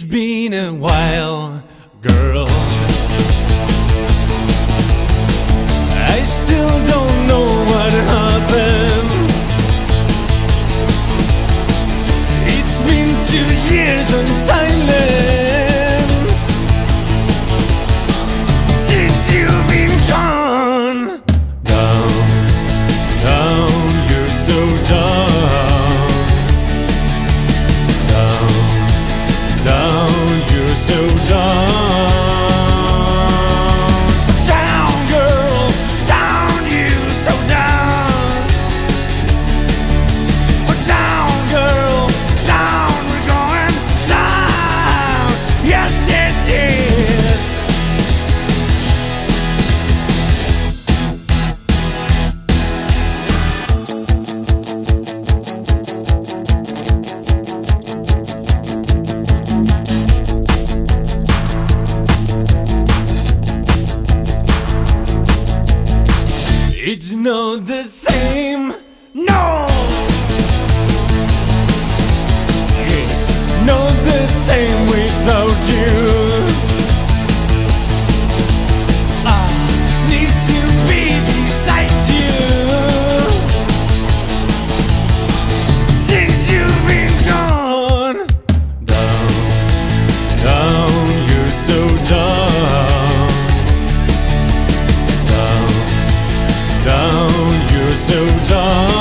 It's been a while, girl. I still don't know what happened. It's been 2 years in silence since you've been gone. Down, down, you're so down. Down, down, you're so down. Down, girl, down, you're so down. Oh, down, girl, down, we're going down. Yes, yes, yes. It's not the same, no. It's not the same without you. I need to be beside you since you've been gone. Down, down, you're so down. Down, you're so down.